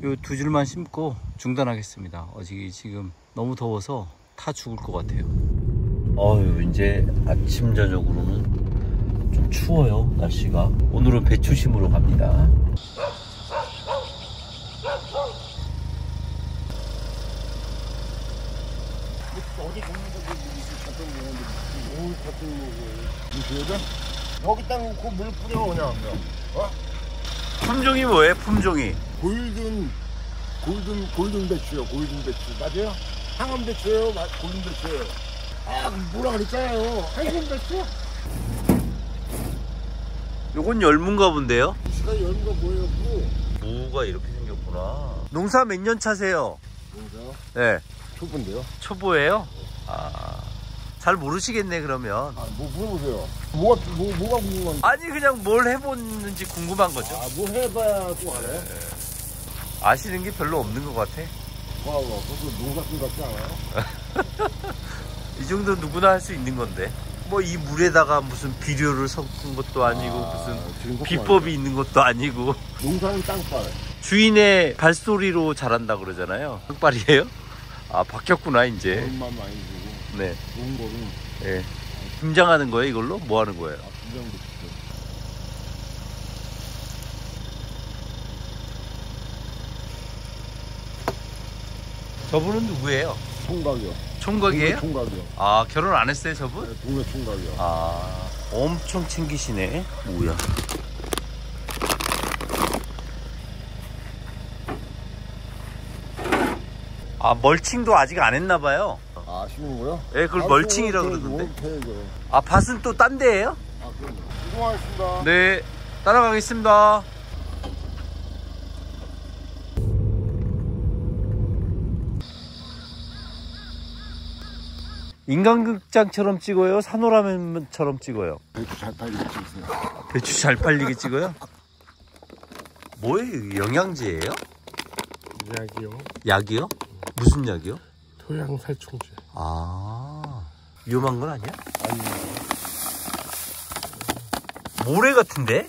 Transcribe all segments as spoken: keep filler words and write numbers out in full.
요 두 줄만 심고 중단하겠습니다. 어제 지금 너무 더워서 타 죽을 것 같아요. 어휴, 이제 아침 저녁으로는 좀 추워요, 날씨가. 오늘은 배추 심으러 갑니다. 어디 먹는 거지? 잡종 먹는데 뭘 잡종 먹어? 이거다? 여기다 놓고 물 뿌려 그냥. 어? 품종이 뭐예요? 품종이? 골든 골든 골든 배추요. 골든 배추 맞아요? 항암 배추예요. 골든 배추예요. 아 뭐라 그랬잖아요. 항암 배추? 요건 열무인가 본데요? 시가 열은 거 뭐예요? 무. 무가 이렇게 생겼구나. 농사 몇 년 차세요? 농사? 네. 초보인데요. 초보예요? 아, 잘 모르시겠네 그러면. 아, 뭐 물어보세요. 뭐가 뭐, 뭐가 궁금한데? 아니 그냥 뭘 해봤는지 궁금한 거죠. 아, 뭐 해봐야 또 알아요? 네. 아시는 게 별로 없는 것 같아. 와, 와, 그것도 농사꾼 같지 않아요? 이 정도 누구나 할 수 있는 건데. 뭐 이 물에다가 무슨 비료를 섞은 것도 아니고 아, 무슨 비법이 있는 것도 아니고. 농사는 땅빨. 주인의 발소리로 자란다 그러잖아요. 땅빨이에요? 아, 바뀌었구나 이제. 돈만 많이 주고. 네. 좋은 거는. 네. 김장하는 거예요 이걸로? 뭐 하는 거예요? 아, 김장도 좋죠. 저분은 누구예요? 총각이요. 총각이에요? 동네 총각이요. 아, 결혼 안 했어요 저분? 네, 동네 총각이요. 아, 엄청 챙기시네. 뭐야? 아, 멀칭도 아직 안 했나 봐요. 아, 아시는 거요? 예, 그걸 아, 멀칭이라 또 그러던데. 해야죠. 아, 밭은 또 딴 데예요? 아, 그럼요. 수고하셨습니다. 네, 따라가겠습니다. 인간극장처럼 찍어요? 산호라면처럼 찍어요? 배추 잘 팔리게 찍으세요. 배추 잘 팔리게 찍어요? 뭐예요? 영양제예요? 약이요. 약이요? 무슨 약이요? 토양 살충제. 아, 위험한 건 아니야? 아니, 모래 같은데?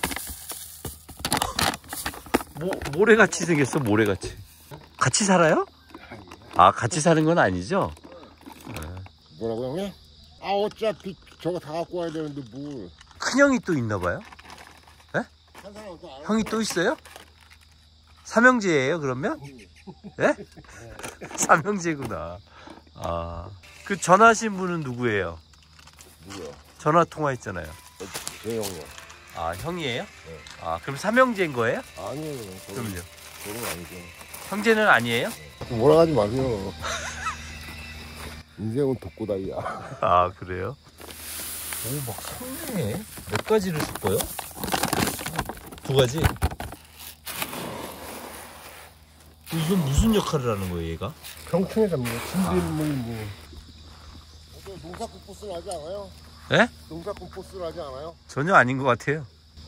모, 모래같이 생겼어, 모래같이. 같이 살아요? 아, 같이 사는 건 아니죠? 뭐라고 형님? 아, 어차피 저거 다 갖고 와야 되는데 뭘. 큰형이 또 있나 봐요? 에? 한 사람은 또 안 형이 또 있어요? 삼형제예요 그러면? 예? 삼형제구나. 아, 그 전화하신 분은 누구예요? 누구야? 전화 통화했잖아요. 제 형이요. 아, 형이에요? 네. 아, 그럼 삼형제인 거예요? 아니에요. 저는, 그럼요. 저는 아니죠. 형제는 아니에요? 뭐라 하지 마세요. 인생은 독고다이야. 아, 그래요? 오, 막 섞네. 몇 가지를 섞어요? 두 가지? 이건 무슨 역할을 하는 거예요, 얘가? 평충에 잡니다. 진딧물 뭐. 어때 농사꾼 포스를 하지 않아요? 예? 농사꾼 포스를 하지 않아요? 전혀 아닌 것 같아요.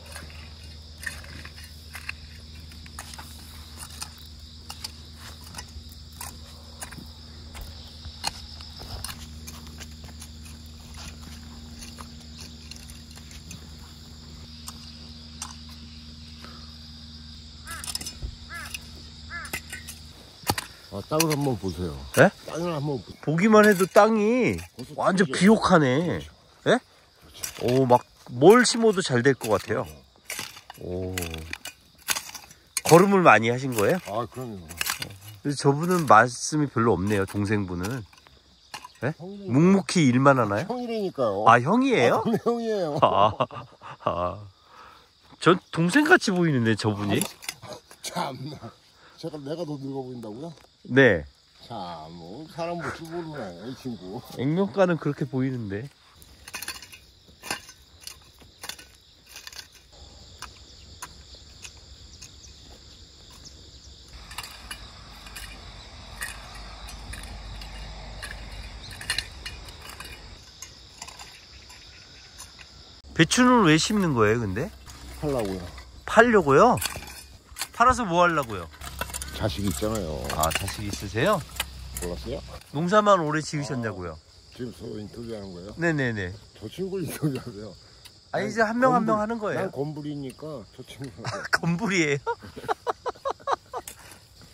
아, 땅을 한번 보세요. 예? 땅을 한번 보세요. 보기만 해도 땅이 완전 비옥하네. 예? 오, 막 뭘 심어도 잘 될 것 같아요. 오, 걸음을 많이 하신 거예요? 아, 그럼요. 그래서 저분은 말씀이 별로 없네요, 동생분은. 예? 형이니까. 묵묵히 일만 하나요? 형이라니까요. 아, 형이에요? 아, 동네 형이에요. 아, 아. 전 동생같이 보이는데, 저분이? 참나. 제가 내가 더 늙어 보인다고요? 네. 참, 뭐 사람 못줄 모르네, 이 친구. 액면가는 그렇게 보이는데. 배추는 왜 심는 거예요, 근데? 하려고요. 팔려고요? 팔아서 뭐 하려고요? 자식이 있잖아요. 아, 자식 있으세요? 몰랐어요? 농사만 오래 지으셨냐고요? 지금 서 인터뷰하는 거예요? 네네네. 저 친구 인터뷰하세요. 아, 이제 한 명 한 명 건불- 하는 거예요. 난 건불이니까 저 친구. 건불이에요?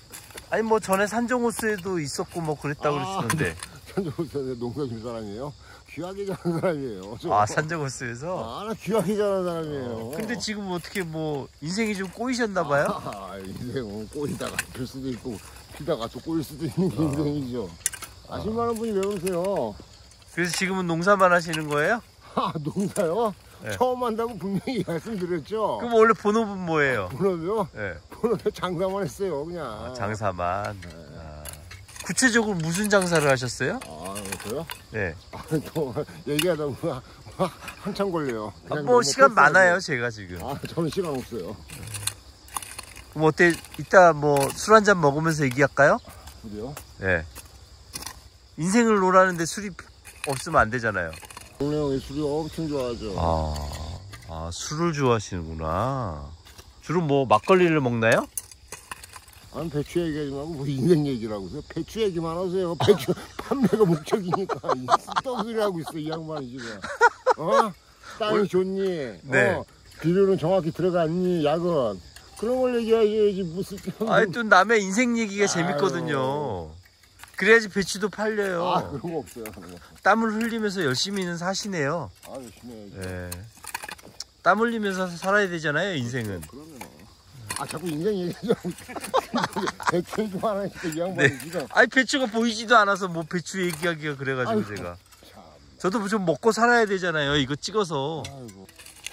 아니 뭐 전에 산정호수에도 있었고 뭐 그랬다 아, 그러시던데. 산정호수에 농사 줄 사람이에요? 귀하게 자란 사람이에요. 저. 아 산정호수에서? 아, 나 귀하게 자란 사람이에요. 어, 근데 지금 어떻게 뭐 인생이 좀 꼬이셨나봐요? 아, 인생은 꼬이다가 될 수도 있고 피다가 또 꼬일 수도 있는 게 인생이죠. 아실만한 분이 왜 그러세요? 그래서 지금은 농사만 하시는 거예요? 아, 농사요? 네. 처음 한다고 분명히 말씀드렸죠. 그럼 원래 본업은 뭐예요? 본업이요? 네. 본업에 장사만 했어요, 그냥. 아, 장사만. 네. 아. 구체적으로 무슨 장사를 하셨어요? 아, 저요? 네. 아, 또 얘기하다 보면 한참 걸려요. 아, 그냥 뭐 너무 시간 패스하게. 많아요, 제가 지금. 아, 저는 시간 없어요. 그럼 어때? 이따 뭐 술 한잔 먹으면서 얘기할까요? 그래요? 네. 인생을 놀았는데 술이 없으면 안 되잖아요. 동네 형이 술이 엄청 좋아하죠. 아, 아 술을 좋아하시는구나. 주로 뭐 막걸리를 먹나요? 아니, 배추 얘기하지 말고 뭐 인생 얘기를 하고 있어요. 배추 얘기만 하세요. 배추 판매가 목적이니까 쓸데없는 소리 하고 있어, 이 양반이 지금. 어? 땅이 좋니? 네. 어? 비료는 정확히 들어갔니? 약은? 그런 걸 얘기해야지 무슨. 아니 또 남의 인생 얘기가 재밌거든요. 그래야지 배추도 팔려요. 아, 그런 거 없어요. 그런 거. 땀을 흘리면서 열심히는 사시네요. 아, 열심히 해야지. 네. 땀 흘리면서 살아야 되잖아요, 인생은. 그러면 아, 자꾸 인생 얘기하지 않고 배추 얘기만 하니까 이 양반이 네. 지금. 아니 배추가 보이지도 않아서 뭐 배추 얘기하기가 그래가지고 아이고, 제가. 참. 저도 좀 먹고 살아야 되잖아요. 이거 찍어서. 아이고.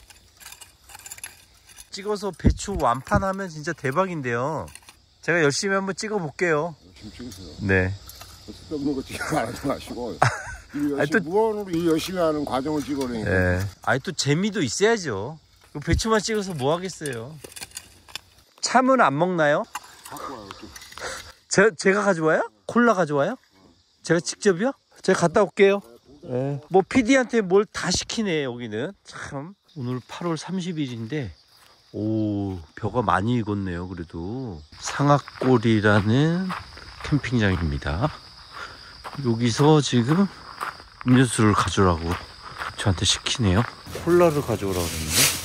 찍어서 배추 완판하면 진짜 대박인데요. 제가 열심히 한번 찍어 볼게요. 열심히 찍으세요. 네. 쓸데없는 거 찍지 말지 마시고. 이 아니, 열심히, 또- 무언으로 이 열심히 하는 과정을 찍어내니까. 네. 아니 또 재미도 있어야죠. 그 배추만 찍어서 뭐 하겠어요. 참은 안 먹나요? 갖고 와요. 또. 제, 제가 가져와요? 콜라 가져와요? 제가 직접이요? 제가 갔다 올게요. 네. 뭐 피디한테 뭘 다 시키네 여기는. 참. 오늘 팔월 삼십일인데 오 벼가 많이 익었네요. 그래도 상악골이라는 캠핑장입니다. 여기서 지금 음료수를 가져오라고 저한테 시키네요. 콜라를 가져오라고 그랬는데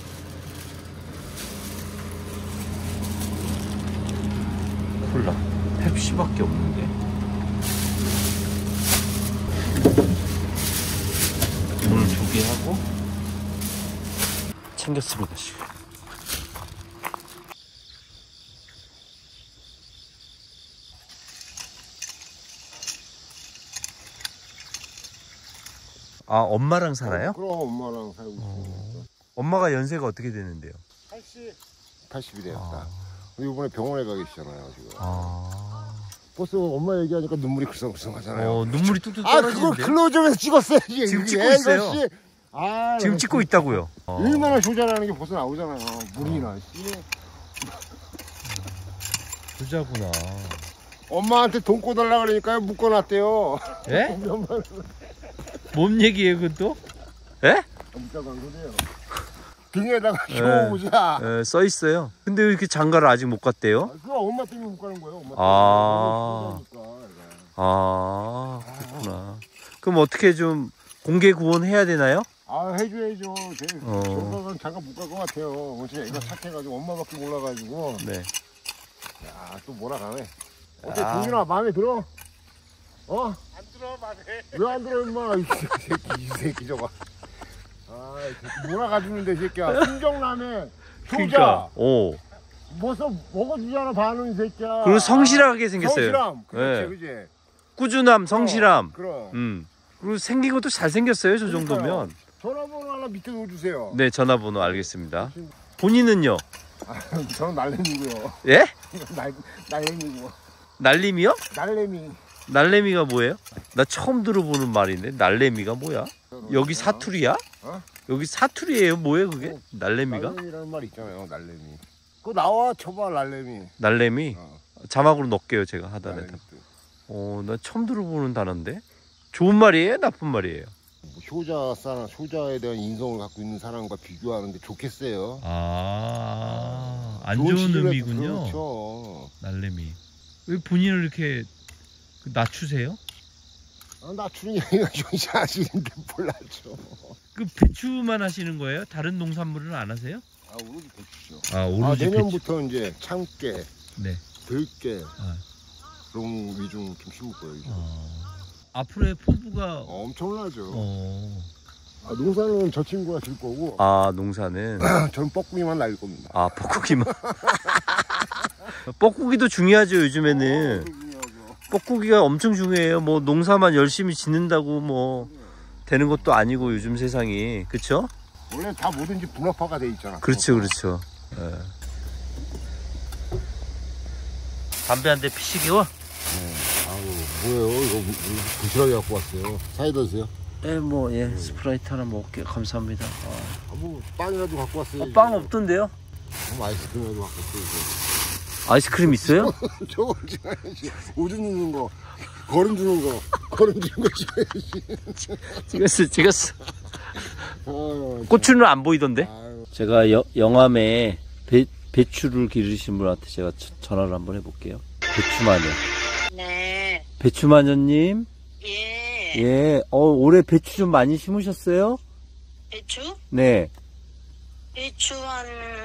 콜라 펩시밖에 없는데 오늘 두 개 하고 챙겼습니다 지금. 아 엄마랑 살아요? 그럼 엄마랑 살고 있으니까. 엄마가 연세가 어떻게 되는데요? 팔십. 팔십이 되었다. 이번에 병원에 가 계시잖아요, 지금. 아... 벌써 엄마 얘기하니까 눈물이 글썽글썽 하잖아요. 어 눈물이 뚝뚝 아, 그걸 떨어지는데 클로즈업에서 찍었어야지. 지금 이게 찍고 애가 있어요. 씨. 아, 지금 찍고 있다고요. 어. 얼마나 조절하는 게 벌써 나오잖아요. 물이나. 씨. 부자구나. 엄마한테 돈 꿔달라 그러니까 묶어놨대요. 예? 엄마는 뭔 얘기예요 그건 또? 예? 문자가 안 그래요. 등에다가 예. 키워보자. 예, 써 있어요. 근데 왜 이렇게 장가를 아직 못 갔대요? 그거 엄마 때문에 못 가는 거예요. 엄마 아. 때문에. 아 그렇구나. 그럼 어떻게 좀 공개 구원해야 되나요? 아, 해줘야죠. 제 어. 정가는 잠깐 못 갈 것 같아요. 어제 애가 착해가지고 엄마밖에 몰라가지고. 네. 야, 또 뭐라 가네. 어때, 아. 동준아, 마음에 들어? 어? 안 들어 말해. 왜 안 들어, 임마? 이 새끼, 이 새끼 저거. 아, 이 새끼 몰아가주는데, 이 새끼야. 순정남에 효자. 그러니까. 오. 뭐서 먹어주잖아, 반은, 이 새끼야. 그리고 성실하게 생겼어요. 성실함. 그렇지, 네. 그지? 꾸준함, 성실함. 어, 그럼. 음. 그리고 생긴 것도 잘 생겼어요. 저 정도면. 전화번호 하나 밑에 넣어주세요. 네, 전화번호 알겠습니다. 본인은요? 저는 날래미고요. 예? 날, 날래미고. 날림이요? 날래미. 날래미가 뭐예요? 나 처음 들어보는 말인데 날래미가 뭐야? 여기 사투리야? 어? 여기 사투리예요? 뭐예요 그게? 날래미가? 날래미라는 말 있잖아요, 날래미. 그거 나와, 쳐봐, 날래미. 날래미? 어, 자막으로 넣을게요 제가 하단에다. 날래미 뜻. 어, 나 처음 들어보는 단어인데? 좋은 말이에요? 나쁜 말이에요? 뭐 효자 사람, 효자에 대한 인성을 갖고 있는 사람과 비교하는데 좋겠어요. 아, 안 좋은 좋은 시절에 의미군요. 그렇죠. 날래미. 왜 본인을 이렇게 낮추세요? 아, 낮추는 얘기가 좀 자식인데 몰라죠. 그 배추만 하시는 거예요? 다른 농산물은 안 하세요? 아, 오로지 배추죠. 아, 아, 오로지 배추. 내년부터 이제 참깨, 네. 들깨 그런 위중 좀 심을 거예요. 이제. 어. 앞으로의 포부가 어, 엄청나죠. 어. 아, 농사는 저 친구가 질 거고 아 농사는 저는 뻐꾸기만 날릴 겁니다. 아 뻐꾸기만 뻐꾸기도 중요하죠 요즘에는. 뻐꾸기가 엄청 중요해요. 뭐 농사만 열심히 짓는다고 뭐 되는 것도 아니고 요즘 세상이 그쵸? 원래 다 뭐든지 분업화가 돼 있잖아. 그렇죠 그렇죠. 네. 담배 한 대 피시기와? 네. 아유 뭐예요 이거 부실하게 갖고 왔어요. 사이다 드세요? 예, 뭐, 예, 스프라이트 하나 먹을게요. 감사합니다. 아. 아, 뭐 빵이라도 갖고 왔어요. 어, 빵 없던데요? 뭐 아이스크림이라도 갖고 왔어요. 아이스크림 있어요? 저거 줘야지. 오줌 주는 거, 거름 주는 거, 거름 주는 거 줘야지. 찍었어, 찍었어. 아유, 고추는 안 보이던데? 아유. 제가 여, 영암에 배, 배추를 기르신 분한테 제가 저, 전화를 한번 해볼게요. 배추마녀. 네. 배추마녀님? 예. 예, 어, 올해 배추 좀 많이 심으셨어요? 배추? 네. 배추 한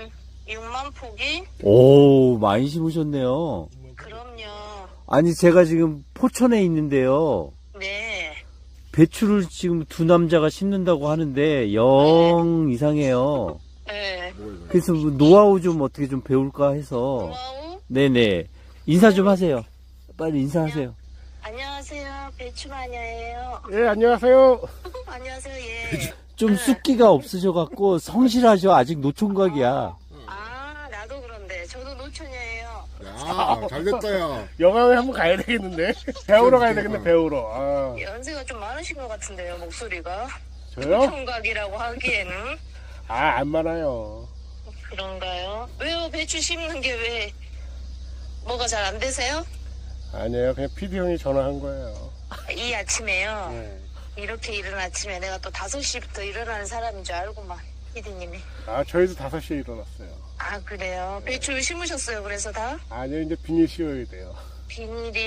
육만 포기? 오, 많이 심으셨네요. 그럼요. 아니, 제가 지금 포천에 있는데요. 네. 배추를 지금 두 남자가 심는다고 하는데 영 이상해요. 네. 그래서 뭐 노하우 좀 어떻게 좀 배울까 해서. 노하우? 네네. 인사 좀 하세요. 빨리 인사하세요. 안녕하세요. 배추마녀예요. 예, 안녕하세요. 안녕하세요. 예. 좀 숫기가 없으셔갖고 성실하셔. 아직 노총각이야. 아, 나도 그런데. 저도 노처녀예요. 야, 잘 됐다, 야. 영암에 한번 가야 되겠는데. 배우러 가야 되겠네, 배우러. 아, 연세가 좀 많으신 것 같은데요, 목소리가. 저요? 노총각이라고 하기에는. 아, 안 많아요. 그런가요? 왜요? 배추 심는 게 왜, 뭐가 잘 안 되세요? 아니에요, 그냥 피디 형이 전화한 거예요. 이 아침에요. 네. 이렇게 이른 아침에 내가 또 다섯 시부터 일어나는 사람인 줄 알고만, 피디님이. 아, 저희도 다섯 시에 일어났어요. 아, 그래요? 배추 심으셨어요, 그래서 다? 아니요, 이제 비닐 씌워야 돼요. 비닐이.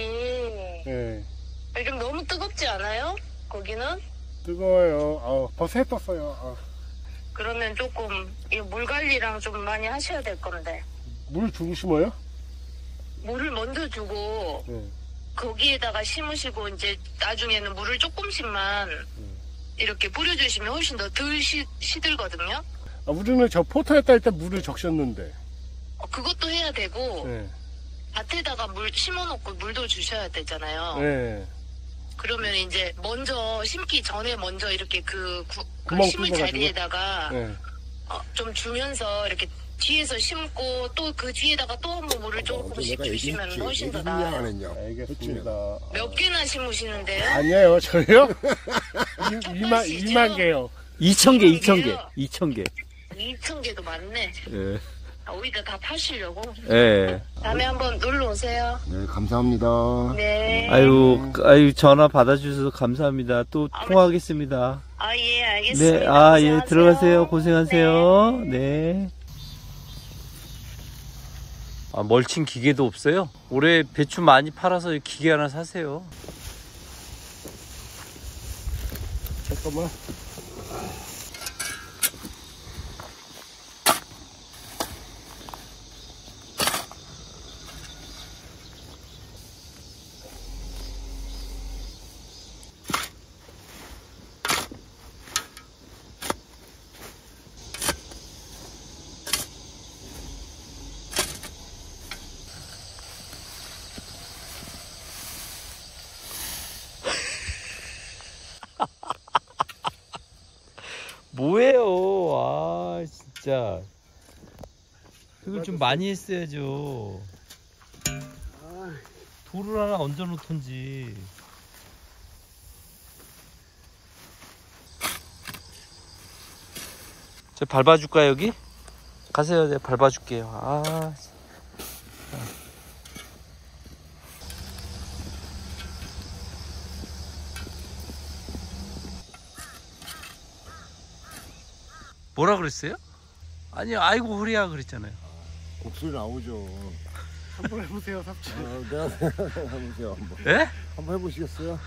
예. 요즘 너무 뜨겁지 않아요? 거기는? 뜨거워요. 아, 벌써 해 떴어요. 아, 그러면 조금, 이 물 관리랑 좀 많이 하셔야 될 건데. 물 주고 심어요? 물을 먼저 주고, 예. 거기에다가 심으시고, 이제 나중에는 물을 조금씩만 이렇게 뿌려주시면 훨씬 더 덜 시들거든요? 아, 우리는 저 포터에다 일단 물을 적셨는데. 어, 그것도 해야 되고, 예. 밭에다가 물 심어놓고 물도 주셔야 되잖아요. 예. 그러면 이제 먼저 심기 전에 먼저 이렇게 그, 구, 그 구멍 심을 뚫어가지고? 자리에다가 예. 어, 좀 주면서 이렇게 뒤에서 심고 또 그 뒤에다가 또 한 번 물을 조금씩 주시면 훨씬 더 안 나아요. 했냐. 알겠습니다. 몇 개나 심으시는데요? 아니에요, 저요? 이만, 이만 개요. 이천 개, 이천 개, 이천 개. 이천 개도 많네. 예. 아, 오히려 다 파시려고. 예. 다음에 한번 놀러 오세요. 네, 감사합니다. 네. 아유, 아유, 전화 받아주셔서 감사합니다. 또 통화하겠습니다. 아, 예, 알겠습니다. 네, 아, 예, 고생하세요. 들어가세요. 고생하세요. 네. 아, 멀칭 기계도 없어요? 올해 배추 많이 팔아서 기계 하나 사세요. 잠깐만. 뭐예요? 아, 진짜. 이걸 좀 많이 했어야죠. 돌을 하나 얹어 놓던지. 저 밟아줄까 여기? 가세요. 내가 밟아줄게요. 아. 뭐라 그랬어요? 아니, 아이고 허리야 그랬잖아요. 곡소리 나오죠. 한번 해보세요, 삽질. 아, 내가 해보세요 한번. 예? 한번 해보시겠어요?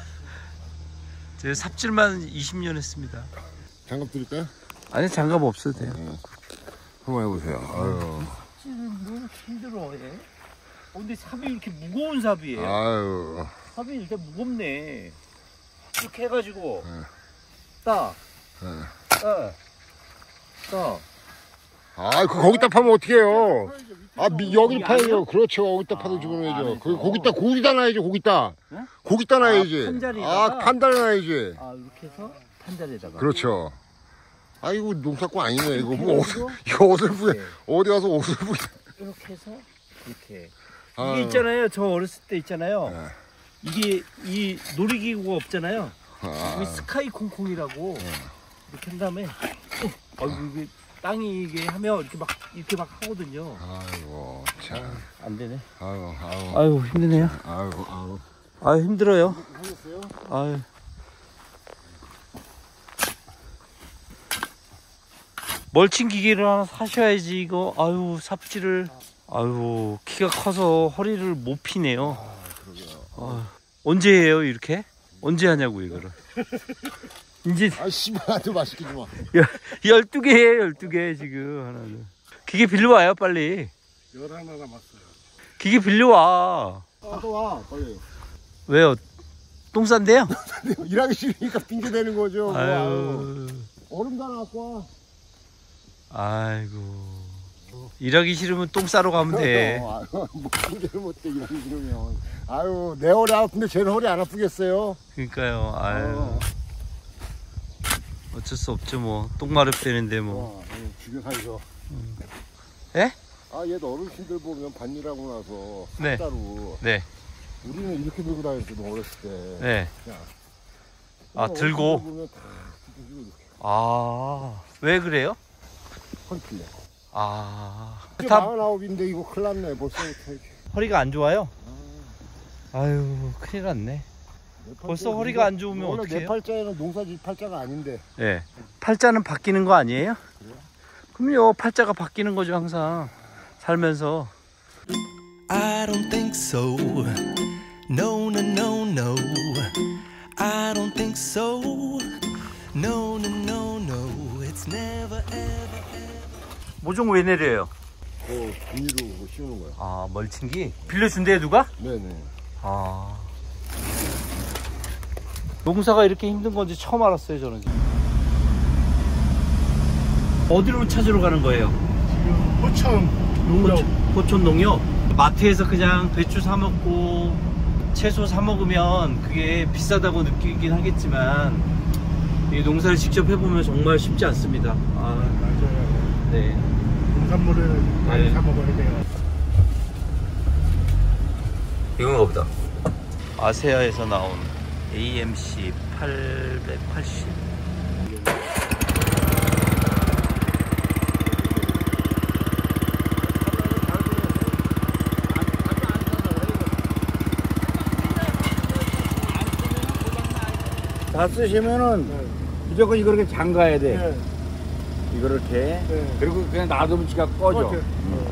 제가 삽질만 이십 년 했습니다. 장갑 드릴까요? 아니, 장갑 없어도 돼요. 한번 해보세요. 아유. 너무 힘들어, 얘. 어, 근데 삽이 이렇게 무거운 삽이에요. 아유. 삽이 일단 무겁네. 이렇게 해가지고 네. 따, 네. 따, 따. 아, 그 거기다 파면 어떡해요? 아, 미, 여기 여기 파야죠. 안에요? 그렇죠. 거기다 파도 아, 집어넣어야죠. 안에서. 그 거기다 고기다 놔야죠. 거기다. 네? 고기다 놔야지. 아, 판자리에다가? 아, 판자리 놔야지. 아 이렇게 해서 판자리에다가. 그렇죠. 아, 이거 농사꾼 아니네. 이거 뭐 해가지고? 옷, 이거 옷을 부에 네. 어디 가서 옷을 부에. 이렇게 해서 이렇게. 아. 이게 있잖아요. 저 어렸을 때 있잖아요. 네. 이게 이 놀이기구가 없잖아요. 아. 이게 스카이 콩콩이라고 이렇게 한 다음에 어, 어 이게 땅이 이게 하면 이렇게 막 이렇게 막 하거든요. 아이고, 참. 안 되네. 아유, 아유. 아유 힘드네요. 아이고, 아유. 아유 힘들어요. 하셨어요? 아유. 멀칭 기계를 하나 사셔야지 이거. 아유 삽질을. 아유 키가 커서 허리를 못 피네요. 아유, 언제 해요 이렇게? 언제 하냐고 이거를. 이제 아, 씨발한테 맛있게 좀 와. 열두 개예요 열두 개 지금 하나는. 기계 빌려와요 빨리. 열하나 남았어요. 기계 빌려와. 가도 와, 빨리. 왜요? 똥 싼데요? 일하기 싫으니까 핑계대는 거죠. 뭐, 아유. 아유. 얼음 다 갖고 와. 아이고. 일하기 싫으면 똥 싸러 가면 돼. 어, 아유, 뭐 핑계를 못대 일하기 싫으면. 아유, 내 허리 아픈데 쟤는 허리 안 아프겠어요? 그러니까요. 아유. 어. 어쩔 수 없죠 뭐. 똥 마렵되는데 뭐. 어, 아유, 죽여 살죠. 예? 아, 얘도 어르신들 보면 반일하고 나서 네. 쌀가루. 네. 우리는 이렇게 들고 다녔어, 너 어렸을 때. 네. 그냥. 아, 어르신들 들고? 보면 다 들고 이렇게 아. 왜 그래요? 허리 풀려. 아. 이제 다 마흔아홉인데 이거 큰일 났네, 벌써부터. 이렇게. 허리가 안 좋아요? 아유, 큰일 났네. 내 벌써 팔자에 허리가 농사- 안 좋으면 원래 어떡해요? 내 팔자에는 농사지 팔자가 아닌데. 예. 팔자는 바뀌는 거 아니에요? 그럼요. 팔자가 바뀌는 거죠, 항상. 살면서. I don't think so. No, no, no, no. I don't think so. No, no, no, no. It's never, ever, ever. 모종 왜 내려요? 그 비닐로 씌우는 거야. 아, 멀칭기? 빌려준대요, 누가? 네네. 아. 농사가 이렇게 힘든 건지 처음 알았어요, 저는. 어디로 찾으러 가는 거예요? 지금 포천 농협. 포천, 포천 농협? 마트에서 그냥 배추 사 먹고 채소 사 먹으면 그게 비싸다고 느끼긴 하겠지만 이 농사를 직접 해보면 정말 쉽지 않습니다. 아, 맞아요. 네. 농산물을 많이 네. 사 먹어야 돼요. 이건가 보다. 아세아에서 나온 에이엠씨 팔백팔십. 다 쓰시면은 무조건 이거 이렇게 잠가야 돼. 네. 이거 이렇게. 네. 그리고 그냥 놔두면 지가 꺼져. 꺼져.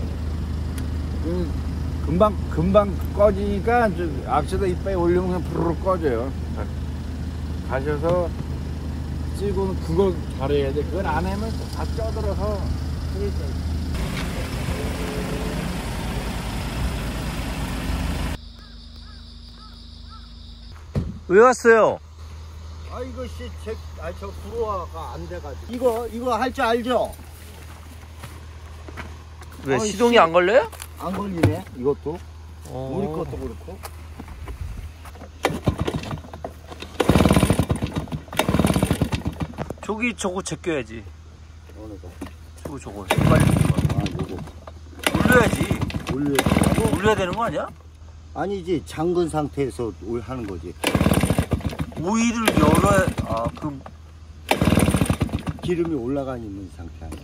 그 금방 금방 꺼지니까 저 앞에다 이빨에 올리면 그냥 부르르 꺼져요. 자, 가셔서 찌고 그걸 잘해야 돼. 그걸 안 하면 다 쪄들어서. 왜 왔어요? 아, 이것이 제, 아, 저 불호화가 안 돼가지고. 이거, 이거 할 줄 알죠? 왜 아이, 시동이 씨. 안 걸려요? 안 걸리네, 이것도. 어. 우리 것도 그렇고. 저기 저거 제껴야지. 어느 거? 저거 저거. 빨리 아, 요거. 올려야지. 올려야 올려야 되는 거 아니야? 아니지, 잠근 상태에서 올 하는 거지. 오일을 열어야. 아 그럼 기름이 올라가 있는 상태 아니야.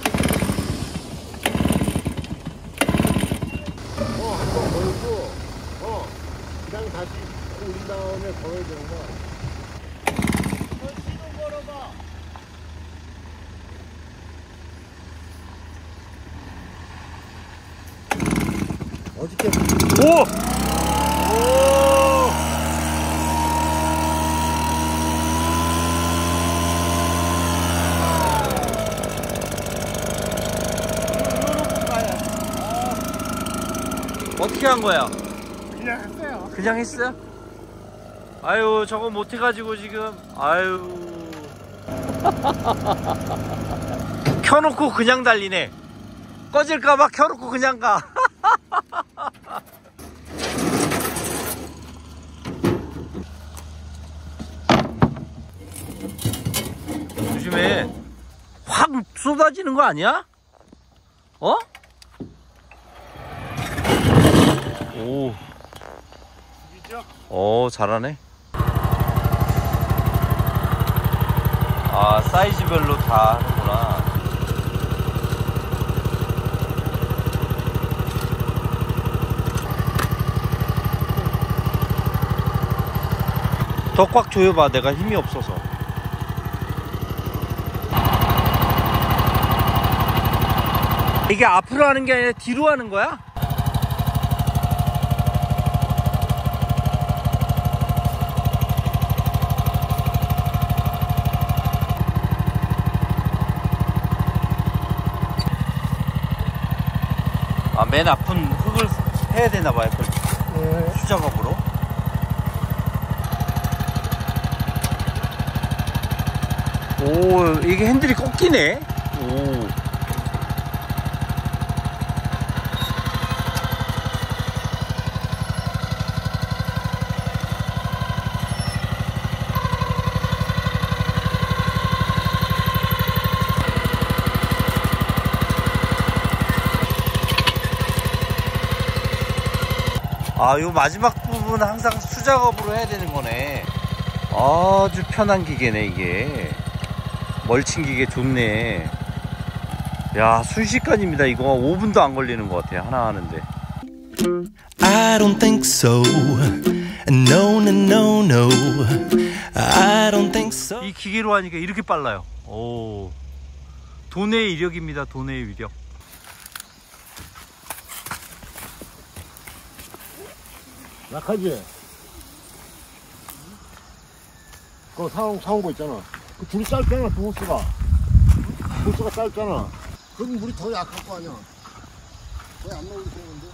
어, 한번 걸고, 어, 그 다음에 다시 올린 다음에 걸어야 되는 거야. 어, 시동 걸어봐. 어저께 오! 어떻게 어떻게 한 거야? 그냥 했어요. 그냥 했어요? 아유 저거 못해가지고 지금 아유 켜놓고 그냥 달리네. 꺼질까봐 켜놓고 그냥 가. 조심해. 확 쏟아지는 거 아니야? 어? 오. 오, 잘하네. 아, 사이즈별로 다 하는구나. 더 꽉 조여봐. 내가 힘이 없어서. 이게 앞으로 하는 게 아니라 뒤로 하는 거야? 아, 맨 아픈 흙을 해야 되나봐요. 네. 수작업으로. 오, 이게 핸들이 꺾이네. 오. 아, 요 마지막 부분 항상 수작업으로 해야 되는 거네. 아주 편한 기계네, 이게. 멀친 기계 좋네. 야, 순식간입니다. 이거 오 분도 안 걸리는 것 같아요. 하나 하는데. I don't think so. No, no, no, no. I don't think so. 이 기계로 하니까 이렇게 빨라요. 오. 돈의 위력입니다. 돈의 위력. 약하지? 그거 사온, 사온 거 있잖아. 그 줄이 짧잖아, 그 호스가. 호스가 짧잖아. 그럼 물이 더 약할 거 아니야. 거의 안 나오게 되는데.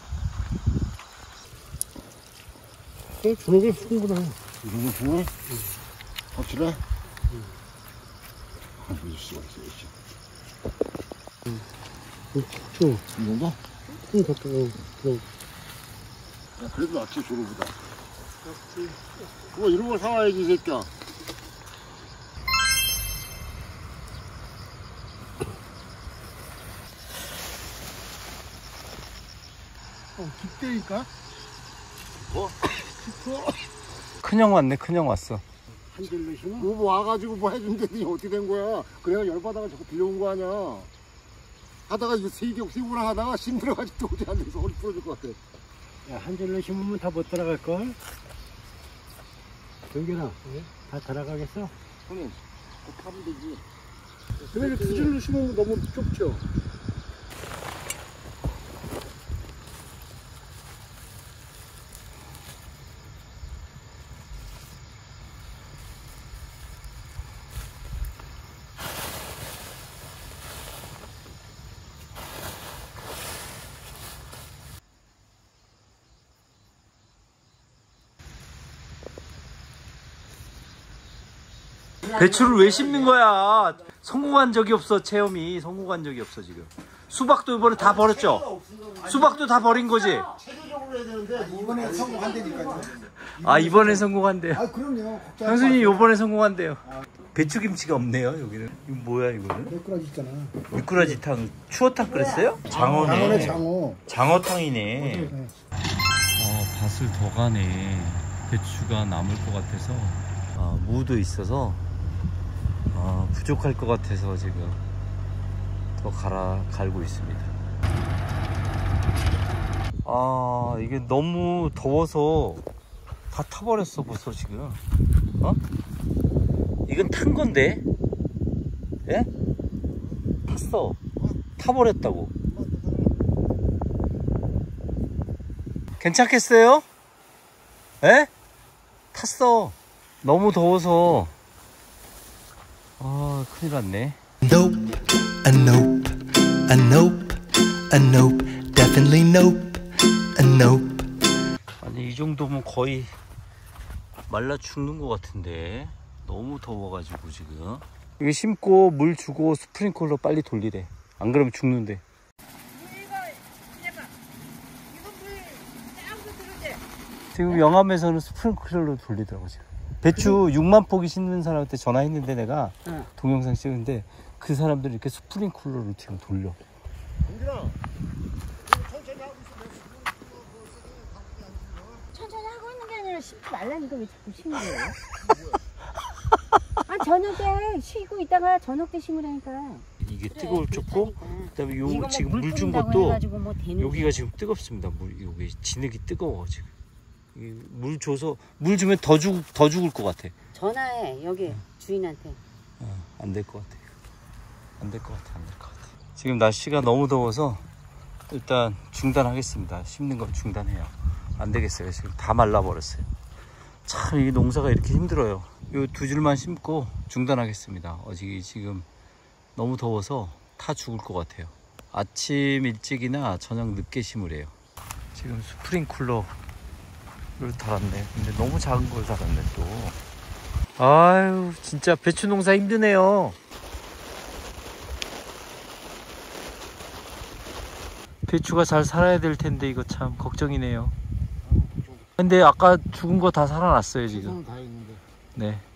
어, 주는 게 충분해. 주는 게 충분해? 응. 확실해? 응. 아, 믿을 수가 있어, 응. 응, 이 정도? 응, 가까워. 응. 야, 그래도 낫지, 조로보다. 낫지. 그거 이런 걸 사와야지, 이 새끼야. 어, 깊대니까? 뭐? 큰형 왔네. 큰형 왔어. 한줄 내시면? 뭐 와가지고 뭐 해준다니 어떻게 된 거야? 그래가 열받아가 자꾸 빌려온 거 아니야. 하다가 이거 세 개, 세 개나 하다가 힘들어가지고 또 오지 않아서 허리 부러질 것 같아. 야, 한 줄로 심으면 다 못 따라갈걸? 정균아, 네? 다 따라가겠어? 형님, 그거 파면 되지. 근데 두 줄로 심으면 너무 좁죠? 배추를 왜 심는 거야? 성공한 적이 없어. 체험이 성공한 적이 없어 지금. 수박도 이번에 다 버렸죠? 수박도 다 버린 거지? 체계적으로 해야 되는데 이번에 성공한다니까요. 아, 이번에 성공한대요. 아, 그럼요. 형수님 이번에 성공한대요. 배추김치가 없네요. 여기는. 이거 뭐야 이거는? 미꾸라지 있잖아. 미꾸라지탕, 추어탕 끓였어요? 장어네. 장어네, 장어. 장어탕이네. 어, 밭을 더 가네. 배추가 남을 것 같아서. 아, 무도 있어서 아, 부족할 것 같아서 지금 더 갈아 갈고 있습니다. 아, 이게 너무 더워서 다 타버렸어 벌써 지금. 어? 이건 탄 건데? 예? 탔어. 타버렸다고. 괜찮겠어요? 예? 탔어. 너무 더워서. 아, 큰일 났네. Nope, a nope, a nope, a nope, definitely nope. a nope. 아니 이 정도면 거의 말라 죽는 것 같은데 너무 더워가지고 지금 이거 심고 물 주고 스프링클러 빨리 돌리래. 안 그러면 죽는데. 지금 영암에서는 스프링클러로 돌리더라고 지금. 배추 육만 포기 심는 사람한테 전화했는데 내가 응. 동영상 찍는데 그 사람들이 이렇게 스프링클러로 지금 돌려. 천천히 하고 있는 게 아니라 심지 말라니까 왜 자꾸 심는 거예요? 아 저녁에 쉬고 있다가 저녁 때 심으라니까. 이게 그래, 뜨거울 줬고 그렇다니까. 그다음에 요 이거 지금 뭐 물 준 뿌린다고 것도 해가지고 뭐 되는 여기가 거야. 지금 뜨겁습니다. 물 여기 진흙이 뜨거워 지금. 이 물 줘서 물 주면 더 죽 더 죽을 것 같아. 전화해 여기 주인한테. 어, 안 될 것 같아. 안 될 것 같아. 안 될 것 같아. 지금 날씨가 너무 더워서 일단 중단하겠습니다. 심는 건 중단해요. 안 되겠어요. 지금 다 말라버렸어요. 참 이 농사가 이렇게 힘들어요. 요 두 줄만 심고 중단하겠습니다. 어제 지금 너무 더워서 타 죽을 것 같아요. 아침 일찍이나 저녁 늦게 심으래요. 지금 스프링쿨러를 달았네. 근데 너무 작은 걸 달았네 또. 아유 진짜 배추 농사 힘드네요. 배추가 잘 살아야 될 텐데 이거 참 걱정이네요. 근데 아까 죽은 거 다 살아났어요 지금. 다 있는데. 네.